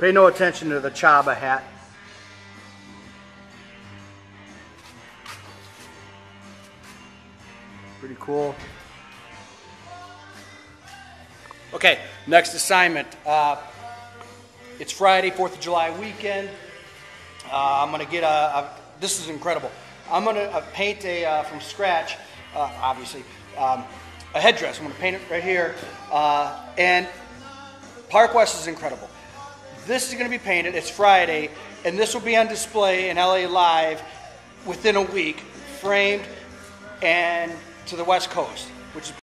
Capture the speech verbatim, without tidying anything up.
Pay no attention to the Chaba hat. Pretty cool. Okay, next assignment. Uh, it's Friday, fourth of July weekend. Uh, I'm gonna get a, a, this is incredible. I'm gonna uh, paint a, uh, from scratch, uh, obviously, um, a headdress. I'm gonna paint it right here. Uh, and Park West is incredible. This is gonna be painted, it's Friday, and this will be on display in L A Live within a week, framed and to the West Coast, which is